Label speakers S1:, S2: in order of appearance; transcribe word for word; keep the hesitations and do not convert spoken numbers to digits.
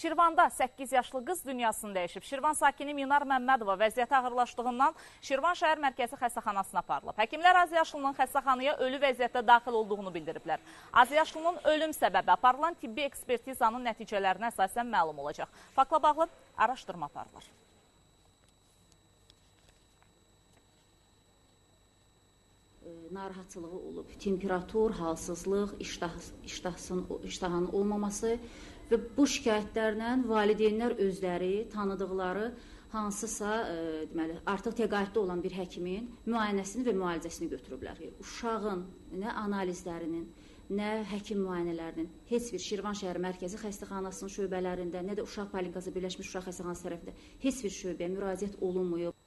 S1: Şirvanda səkkiz yaşlı qız dünyasını dəyişib. Şirvan sakini Minar Məmmədova vəziyyəti ağırlaşdığından Şirvan şəhər mərkəzi xəstəxanasına aparılıb. Həkimlər azyaşlının xəstəxanaya ölü vəziyyətdə daxil olduğunu bildiriblər. Azyaşlının ölüm səbəbi aparılan tibbi ekspertizanın nəticələrinə əsasən məlum olacaq. Faktla bağlı araşdırma aparılır.
S2: Narahatçılığı olub, temperatur, halsızlıq, iştah, iştahsın, iştahın olmaması və bu şikayətlərlə valideynlər özləri, tanıdıqları hansısa e, deməli, artıq təqaüddə olan bir həkimin müayinəsini və müalicəsini götürüblər. Uşağın nə analizlərinin, nə həkim müayinələrinin heç bir Şirvan şəhər mərkəzi xəstəxanasının şöbələrində, nə də Uşaq Poliklinikası Birləşmiş Uşaq Xəstəxanası tərəfində heç bir şöbəyə müraciət olunmayıb.